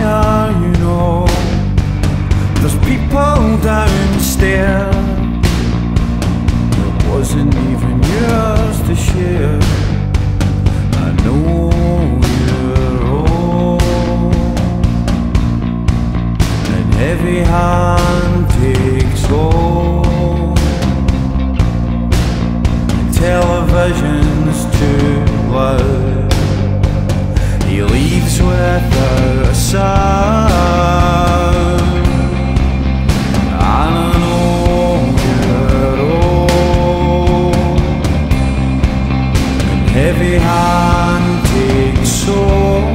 there, you know. There's people downstairs. It wasn't even yours to share. I know you're old, and heavy hand takes hold. Television's too loud. He leaves without a sound. I know you're old, and heavy hand takes hold.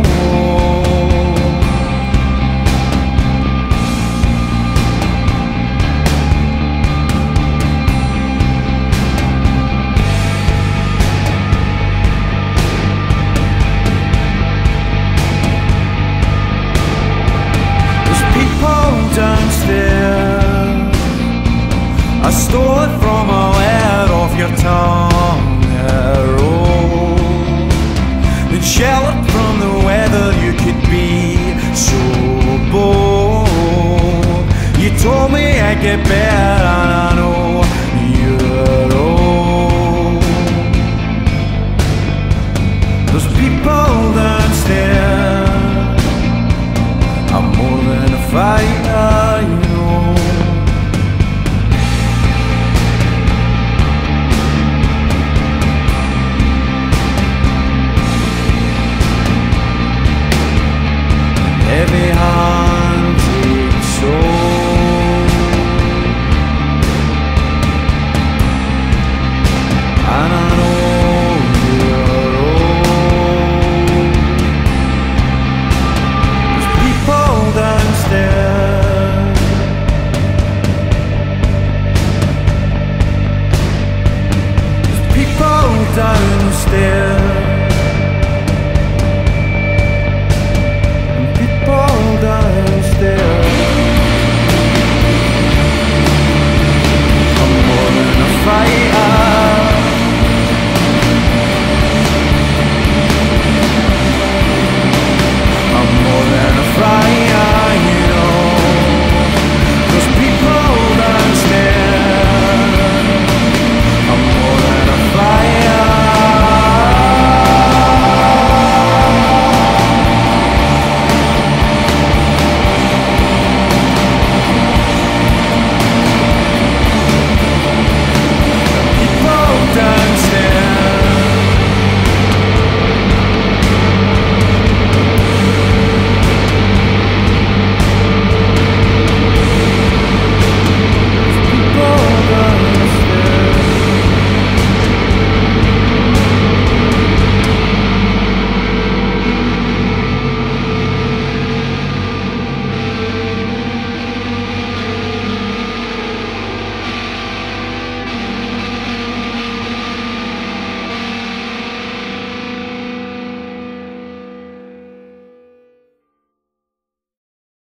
Downstairs, I stole it from a letter off your tongue, and sheltered from the weather. You could be so bold. You told me I'd get better, and I know you're old. There's people downstairs. I'm more than a fight.